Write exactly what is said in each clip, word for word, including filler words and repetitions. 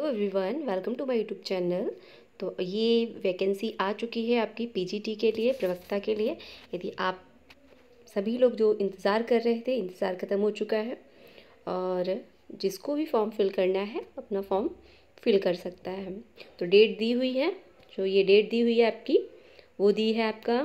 Hello everyone, welcome to my YouTube channel. तो ये vacancy आ चुकी है आपकी पीजीटी के लिए, प्रवक्ता के लिए। यदि आप सभी लोग जो इंतज़ार कर रहे थे, इंतज़ार ख़त्म हो चुका है और जिसको भी फॉर्म फिल करना है अपना फॉर्म फिल कर सकता है। तो डेट दी हुई है, जो ये डेट दी हुई है आपकी वो दी है आपका,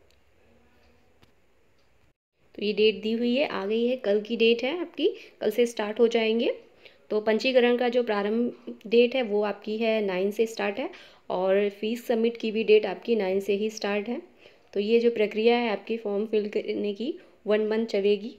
तो ये डेट दी हुई है, आ गई है। कल की डेट है आपकी, कल से स्टार्ट हो जाएंगे। तो पंजीकरण का जो प्रारंभ डेट है वो आपकी है नाइन से स्टार्ट है और फीस सबमिट की भी डेट आपकी नाइन से ही स्टार्ट है। तो ये जो प्रक्रिया है आपकी फॉर्म फिल करने की वन मंथ चलेगी।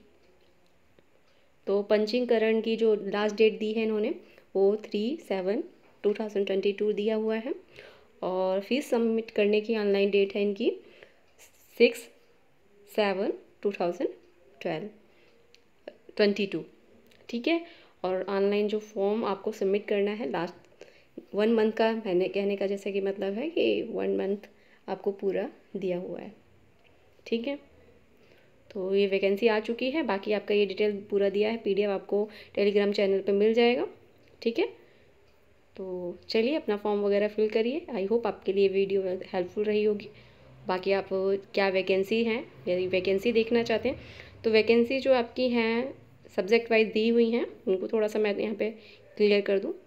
तो पंजीकरण की जो लास्ट डेट दी है इन्होंने वो three seven two thousand twenty two दिया हुआ है और फीस सबमिट करने की ऑनलाइन डेट है इनकी six seven two thousand twelve twenty two. ठीक है। और ऑनलाइन जो फॉर्म आपको सबमिट करना है लास्ट वन मंथ का, मैंने कहने का जैसे कि मतलब है कि वन मंथ आपको पूरा दिया हुआ है। ठीक है। तो ये वैकेंसी आ चुकी है, बाकी आपका ये डिटेल पूरा दिया है, पीडीएफ आपको टेलीग्राम चैनल पे मिल जाएगा। ठीक है। तो चलिए अपना फॉर्म वगैरह फिल करिए। आई होप आपके लिए वीडियो हेल्पफुल रही होगी। बाकी आप क्या वैकेंसी हैं, यदि वैकेंसी देखना चाहते हैं तो वैकेंसी जो आपकी हैं सब्जेक्ट वाइज दी हुई हैं, उनको थोड़ा सा मैं यहाँ पे क्लियर कर दूँ।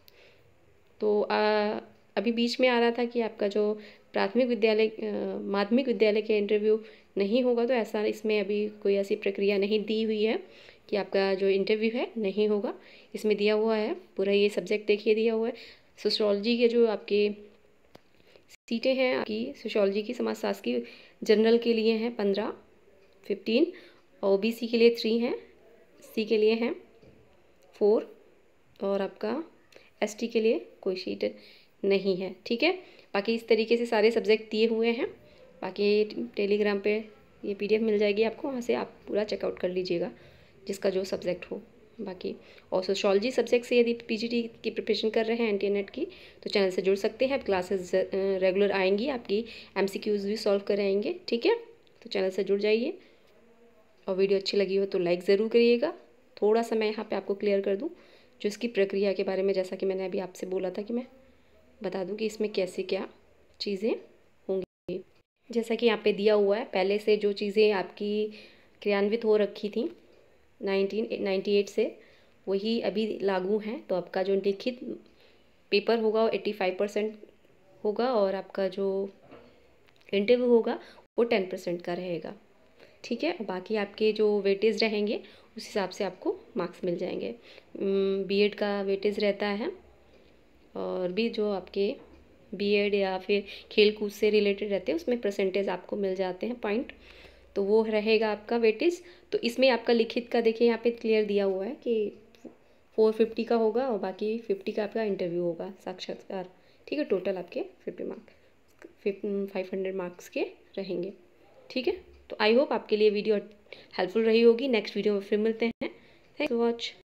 तो आ, अभी बीच में आ रहा था कि आपका जो प्राथमिक विद्यालय माध्यमिक विद्यालय के इंटरव्यू नहीं होगा, तो ऐसा इसमें अभी कोई ऐसी प्रक्रिया नहीं दी हुई है कि आपका जो इंटरव्यू है नहीं होगा। इसमें दिया हुआ है पूरा, ये सब्जेक्ट देखिए दिया हुआ है। सोशियोलॉजी के जो आपके सीटें हैं आपकी, सोशियोलॉजी की, समाजशास्त्र की, जनरल के लिए हैं पंद्रह फिफ्टीन, ओबीसी के लिए थ्री हैं, सी के लिए हैं फोर और आपका एसटी के लिए कोई सीट नहीं है। ठीक है। बाकी इस तरीके से सारे सब्जेक्ट दिए हुए हैं। बाकी टेलीग्राम पे ये पीडीएफ मिल जाएगी आपको, वहाँ से आप पूरा चेकआउट कर लीजिएगा जिसका जो सब्जेक्ट हो। बाकी और सोशियोलॉजी सब्जेक्ट से यदि पीजीटी की प्रिपरेशन कर रहे हैं एनटीएनेट की, तो चैनल से जुड़ सकते हैं। क्लासेस रेगुलर आएंगी, आपकी एमसीक्यूज भी सॉल्व कराएंगे। ठीक है। तो चैनल से जुड़ जाइए और वीडियो अच्छी लगी हो तो लाइक ज़रूर करिएगा। थोड़ा सा मैं यहाँ पे आपको क्लियर कर दूँ जो इसकी प्रक्रिया के बारे में, जैसा कि मैंने अभी आपसे बोला था कि मैं बता दूँ कि इसमें कैसे क्या चीज़ें होंगी। जैसा कि यहाँ पे दिया हुआ है, पहले से जो चीज़ें आपकी क्रियान्वित हो रखी थी नाइनटीन नाइन्टी एट से, वही अभी लागू हैं। तो आपका जो लिखित पेपर होगा वो एट्टी फाइव परसेंट होगा और आपका जो इंटरव्यू होगा वो टेन परसेंट का रहेगा। ठीक है। बाकी आपके जो वेटेज रहेंगे उस हिसाब से आपको मार्क्स मिल जाएंगे। बीएड का वेटेज रहता है और भी जो आपके बीएड या फिर खेल कूद से रिलेटेड रहते हैं उसमें परसेंटेज आपको मिल जाते हैं पॉइंट, तो वो रहेगा आपका वेटेज। तो इसमें आपका लिखित का देखिए यहाँ पे क्लियर दिया हुआ है कि फोर फिफ्टी का होगा और बाकी फिफ्टी का आपका इंटरव्यू होगा, साक्षात्कार। ठीक है। टोटल आपके fifty marks five hundred marks के रहेंगे। ठीक है। तो आई होप आपके लिए वीडियो हेल्पफुल रही होगी। नेक्स्ट वीडियो में फिर मिलते हैं। Thanks for watch.